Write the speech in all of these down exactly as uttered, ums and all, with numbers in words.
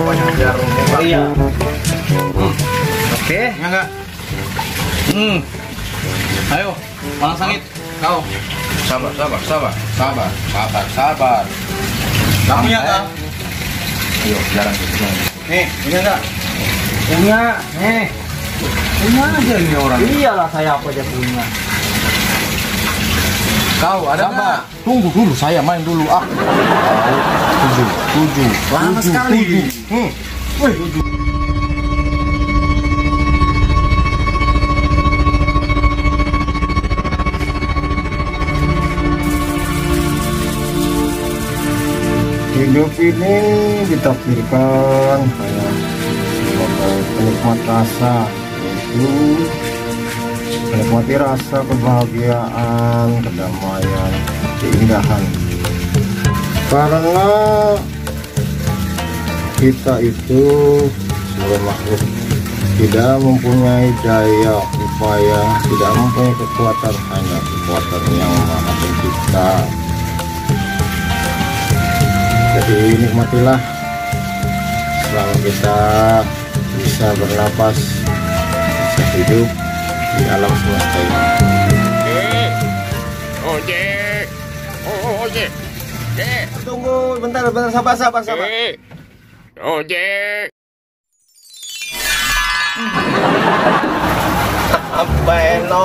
pokoknya biar Oh, iya. Hmm. Oke. Ya enggak? Hmm. Ayo, Malang Sangit. Kau. Sabar, sabar, sabar, sabar, sabar, sabar. Kamu ya kak? Ayo, jalan ke jalan. Nih, punya enggak? Punya. Eh. Punya aja ini orang. Iyalah saya apa aja punya. Kau ada Sabar. nggak? Tunggu dulu, saya main dulu. Ah, tujuh, tujuh, Lama tujuh, sekali. tujuh. Hmm. Wih, tujuh. Hidup ini ditakdirkan kayak sebagai penikmat rasa, yaitu menikmati rasa kebahagiaan, kedamaian, keindahan. Karena kita itu sebagai makhluk tidak mempunyai daya upaya, tidak mempunyai kekuatan, hanya kekuatan yang Maha Pencipta. Jadi nikmatilah selama kita bisa bernapas, bisa hidup di alam semesta ini. Ojek, ojek, ojek, Tunggu, bentar, bentar, sabar, sabar, sabar. ojek. Apa eno?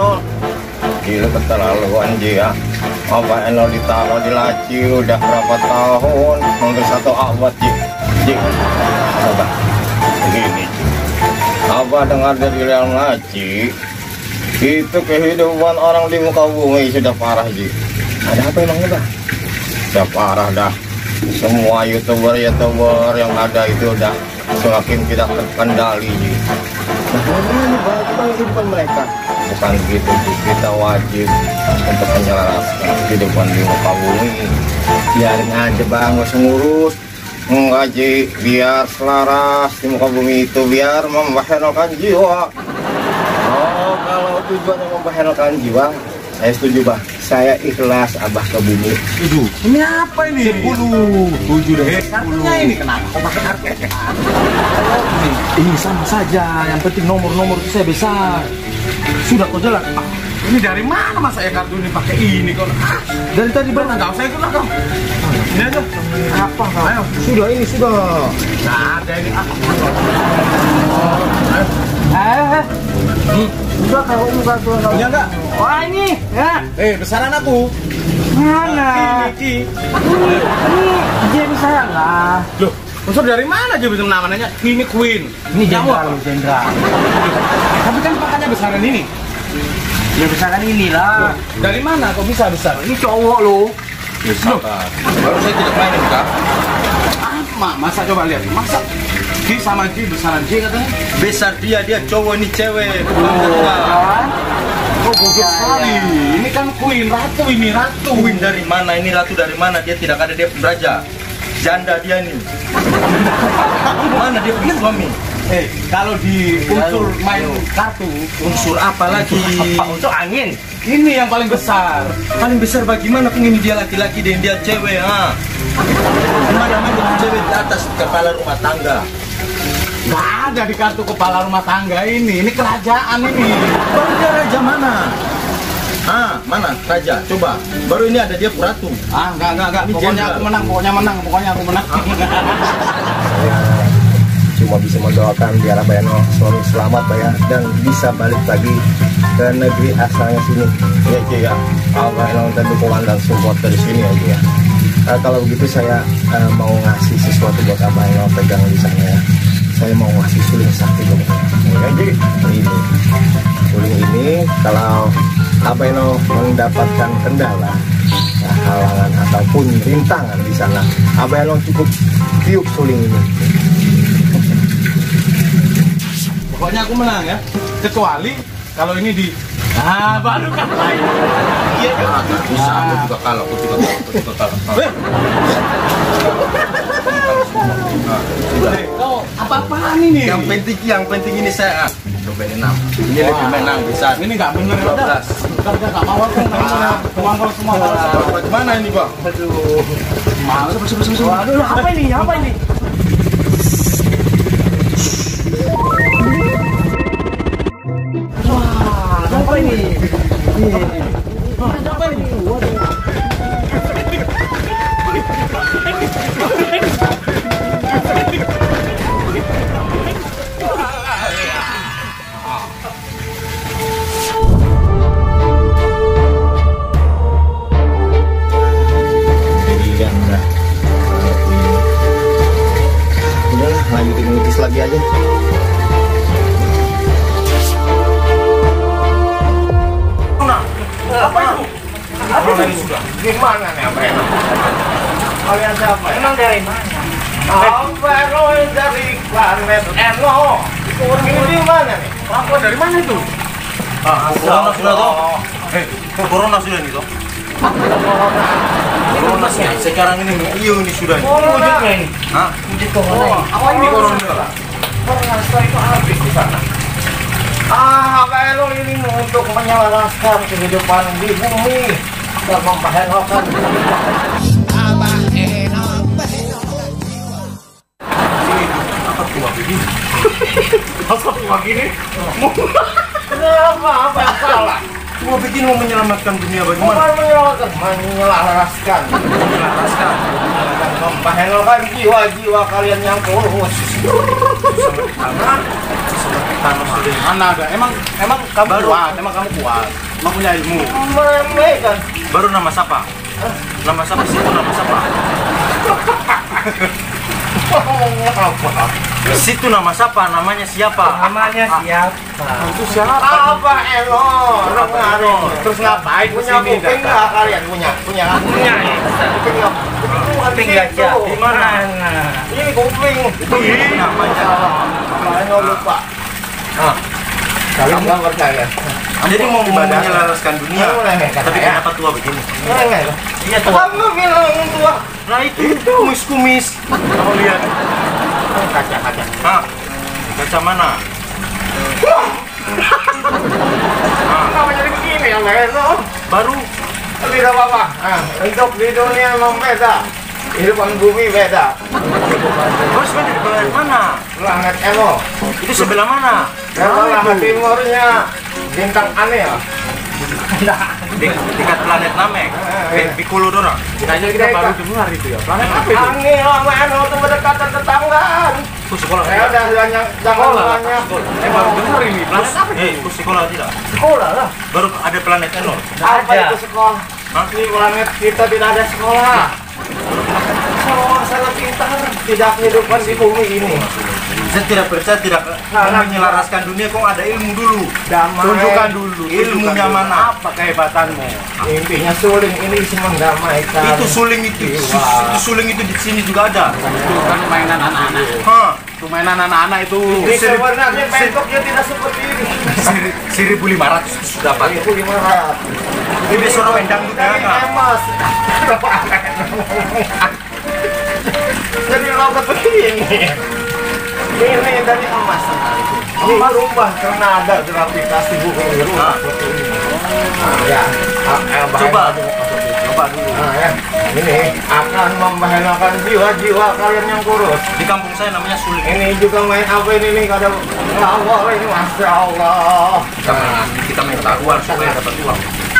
Gila keterlaluan dia. Apa eno ditaruh di laci udah berapa tahun? Hampir satu abad, Ji. Ji, coba. Begini, Ji. Apa dengar dari dalam laci? Itu kehidupan orang di muka bumi sudah parah, Ji. Ada apa emangnya, Bang? Sudah parah dah. Semua youtuber-youtuber yang ada itu udah semakin tidak terkendali, Ji. Bagaimana bagaimana kehidupan mereka? Bukan begitu, Ji. Kita wajib untuk menyelaraskan kehidupan di muka bumi. Biarin aja, Bang, nggak usah ngurus. Enggak, Ji. Biar selaras di muka bumi itu, biar membahayakan jiwa. Oh, kalau tujuannya membahayakan jiwa, saya setuju, Bang. Saya ikhlas Abah ke bumi. Tujuh. Ini apa ini? Sepuluh. Tujuh deh. Kartunya ini kenapa kok pakai kartu? Ini, ini sama saja. Yang penting nomor-nomor itu saya besar. Sudah kau jalan. Ah, ini dari mana mas saya kartu ini pakai ini kau? Ah, dari tadi benar kau. Saya ikut lah kau. Ini aja. Apa kau? Ayo. Sudah ini sudah. Nggak ada ini. Ah. Oh, ayo. Eh, Hmm. udah kalau enggak tuh. Punya nggak? Wah, ini ya. Eh, besaran aku. Mana? Ini, Ki. Ini, ini dia bisa lah. Loh, maksud dari mana aja bisa namanya? Ini Queen. Ini Kamu jenderal, apa? jenderal. Tapi kan pakainya besaran ini. Ya besaran inilah. Dari mana kok bisa besar? Ini cowok lo. Ya, sabar. Baru saya tidak mainin, Kak. Ah, masa coba lihat. Masa G sama G besaran G katanya? Besar dia, dia cowok ini cewek. Kan? Oh, goblok sekali. Ini kan Queen, ratu ini, ratu. Queen dari mana? Ini ratu dari mana? Dia tidak ada, dia raja. Janda dia ini. Mana dia punya suami? Eh, kalau di unsur main kartu, Unsur apa lagi? Untuk angin. ini yang paling besar. Paling besar bagaimana pun ini dia laki-laki dan dia cewek, ha? Mana mana cewek di atas kepala rumah tangga. Nggak ada di kartu kepala rumah tangga ini. Ini kerajaan ini. Baru dia raja mana? Ah, mana raja? Coba. Baru ini ada dia ratu. Ah, enggak, enggak, enggak. Ini Pokoknya jenderal. aku menang, pokoknya menang, pokoknya aku menang. Cuma bisa mendoakan biar Abah Eno selalu selamat, Pak, ya, dan bisa balik lagi ke negeri asalnya sini. Ya, Ci, ya. Abah Eno minta dukungan dan support dari sini aja ya. Nah, kalau begitu saya eh, mau ngasih sesuatu buat Abah Eno pegang di sana ya. Saya mau ngasih suling sakti buat Abah Eno. Ya, Ci. Ini suling ini kalau Abah Eno mendapatkan kendala, nah, halangan ataupun rintangan di sana, Abah Eno cukup tiup suling ini. Pokoknya aku menang ya. Kecuali kalau ini di ah baru kan lain. Iya kan? Bisa, aku juga kalah, aku juga kalah, aku juga kalah. Eh, Nah, sudah. eh, kau apa-apaan ini? Yang penting, yang penting ini saya ah, coba ini enam. Ini lebih menang bisa. Ini nggak bener ya. dua Udah, belas. udah, udah nggak mau aku nggak mau. Uang kau semua. Bagaimana ini, Bang? Aduh, malu bersih bersih bersih. Waduh, apa ini? Apa ini? habis lagi aja. Apa itu? Apa ini sudah? Gimana nih apa enak? Kalian siapa ya? Emang dari mana? Apa Eno dari planet Eno? Ini di mana nih? Apa dari mana itu? Ah, corona sudah toh. Eh, corona sudah nih toh. Corona sih. Sekarang ini iya ini sudah. Wujudnya ini. Hah? Wujud corona ini. Apa ini corona? Corona setelah itu habis di sana. Ah, Pak Eno ini untuk menyelaraskan kehidupan di bumi dan membahayakan. Apa tua begini? Apa tua begini? Kenapa? Apa yang salah? Tua begini mau menyelamatkan dunia bagaimana? Bukan menyelaraskan, menyelaraskan. Menyelaraskan. Dan membahayakan jiwa-jiwa kalian yang kurus. Karena seperti tanah sudah. Mana ada? Emang emang kamu kuat, emang kamu kuat. Emang punya ilmu. Meremehkan. Baru nama siapa? Nama siapa sih itu nama siapa? Apa? Situ nama siapa? Namanya siapa? Namanya siapa? Itu siapa? Apa Eno? Eno. Terus ngapain Punya kesini kuping datang? nggak kalian? Punya? Punya? Punya ya. Kuping nggak? Kuping gajah. Di mana? Ini kuping. Ini namanya. Eno lupa. Ah, Kalian nggak percaya? jadi mau menyelaraskan dunia, Kamu remehkan tapi saya. kenapa tua begini? Nggak. Iya tua. Kamu bilang tua. Nah itu kumis-kumis. Kamu lihat. Kaca-kaca. Ah, kaca mana? Kenapa jadi begini ya Eno? Baru. Tidak apa-apa. Nah, hidup di dunia memang beda. Kehidupan bumi beda. Harus beda di planet mana? Planet Eno. Itu sebelah mana? Sebelah timurnya bintang aneh ya. Di dekat planet Namek. Di Piccolo dorang. Kayaknya kita baru dengar itu ya. Planet apa itu? Aneh sama Eno itu berdekatan tetanggaan. Ku sekolah Saya tidak. udah banyak jangan banyak. Eh baru dengar ini. Planet apa Eh, itu? ku sekolah tidak. Sekolah lah. Baru ada planet Eno. Apa ada. itu sekolah? Hah? Di planet kita tidak ada sekolah. Semua sangat pintar. Tidak kehidupan di bumi ini. Saya tidak percaya, tidak mau menyelaraskan dunia. Kok ada ilmu dulu? Damai. Tunjukkan dulu. Ilmunya tunjukkan dulu. mana? Apa kehebatanmu? Intinya suling ini cuma mendamaikan. Itu suling itu. Jiwa. Itu suling itu di sini juga ada. Itu kan mainan anak-anak. Hah? Itu mainan anak-anak itu. Di sebenarnya bentuknya tidak seperti ini. seribu lima ratus itu sudah dapat. Itu gimana? Ini biasa orang main dangdut ya Dari kan? emas. Jadi robot begini. Ini dari emas. Ini berubah karena ada gravitasi bumi berubah Ah. seperti ini. Nah, ya. Ah, eh, bahaya Coba. dulu, masuk dulu. Coba dulu. Nah, ya. Ini akan membahayakan jiwa-jiwa kalian yang kurus. Di kampung saya namanya suling. Ini juga main apa ini nih kada lawar ini masya Allah. Kita main, kita main taruhan supaya dapat uang.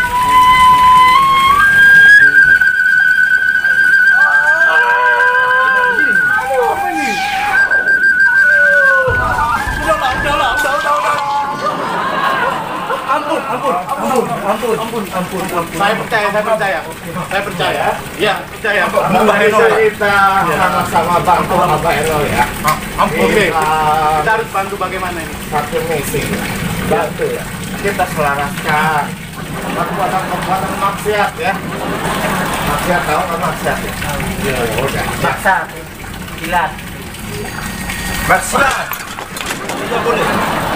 Ampun, ampun, ampun, ampun, ampun, ampun, ampun. Saya percaya, saya percaya, saya percaya. Ya, percaya. Mari kita sama-sama bantu Abah Eno ya. Ampun. Oke. Kita Kita harus bantu bagaimana ini? satu misi, bantu ya. Kita selaraskan perbuatan-perbuatan maksiat ya. Maksiat tahu kan maksiat ya? Ya udah. Maksa. Kilat. Maksiat. Tidak boleh.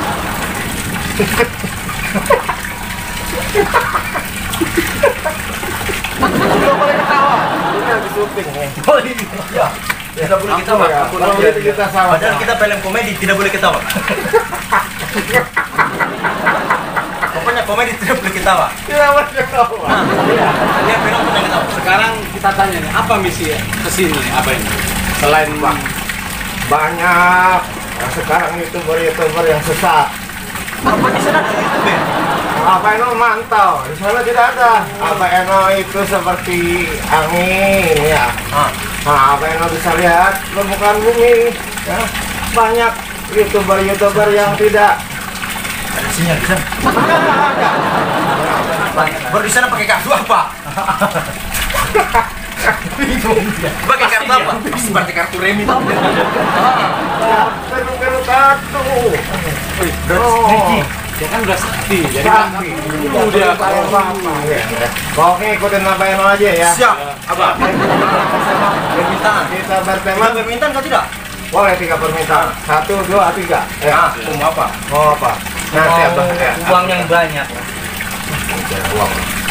Tidak boleh ketawa. Ini habis syuting nih. Oh iya. Tidak boleh ketawa. Ya, Ampun, kalau ampun. gitu kita sama. Padahal kita film komedi tidak boleh ketawa. Pokoknya komedi tidak boleh ketawa. Tidak boleh ketawa. Iya. Dia film pun ketawa. Sekarang kita tanya nih, apa misi kesini? Apa ini? Selain bang. Banyak. Nah, sekarang youtuber-youtuber yang sesat. Apa di sana ada YouTube ya? Apa Eno mantau, di sana tidak ada. Apa Eno itu seperti angin ya. Ah. Nah, apa Eno bisa lihat permukaan bumi. Ya. Banyak youtuber-youtuber yang tidak Ada sinyal di sana. ada. Baru di sana pakai kartu apa? Pakai kartu apa? Seperti kartu remi. Perlu kartu. Oh, dia kan udah sakti, jadi Sakti. udah kalau apa ya. Pokoknya ikutin apa yang aja ya. Siap, apa? Permintaan. Kita Tiga bertema. permintaan kau tidak? Boleh tiga permintaan. Satu, dua, tiga. Eh, Ah, mau apa? mau apa? Nanti apa? Eh, Uang yang banyak. uang.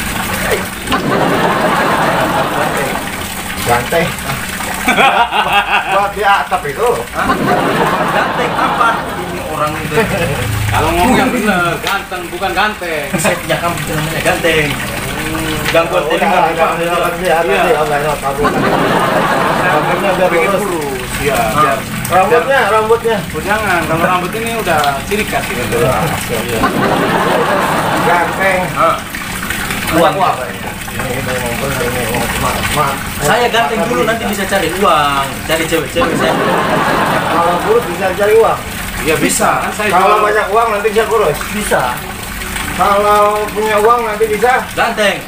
Ganteng. Buat di atap itu. Ganteng apa? Ini orang itu. kalau ngomong yang bener, ganteng bukan ganteng. Saya punya kamu namanya ganteng. Gangguan Udah, telinga udah, apa? udah, udah, udah, udah, Allah, Allah, kabur. Rambutnya biar Pengen lurus. lurus, ya. Biar Rambutnya, rambutnya. Oh, jangan, kalau rambut ini udah ciri khas gitu. Iya. Ganteng. Ah. Uang. Uang. Ini ini ngumpul ini ngumpul. Ma- Saya ganteng dulu nanti bisa cari uang, cari cewek-cewek saya. Kalau kurus bisa cari uang. Iya bisa. Kan saya Kalau jual- banyak uang nanti bisa kurus. Bisa. Kalau punya uang nanti bisa. Ganteng.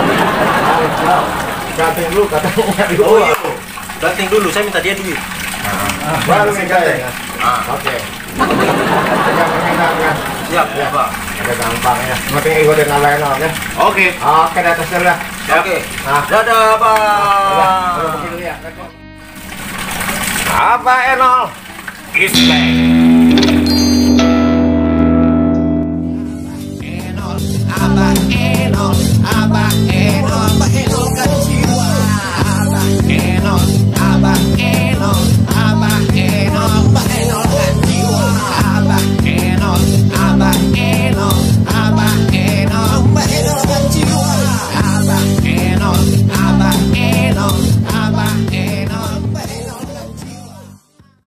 Ganteng dulu katanya nyari Oh uang. iya. Ganteng dulu, saya minta dia duit. Baru minta ya. Ah. Oke. Pegang permintaan ya. Siap, ya, Pak. Ada gampang ya. Yang penting ikutin apa yang ya. Oke. Oke, di atas dulu ya. Oke. Nah. Dadah, Pak. Udah begitu ya. Apa Enol? Is back. Enol, Abah Enol, Abah Enol, Abah Enol.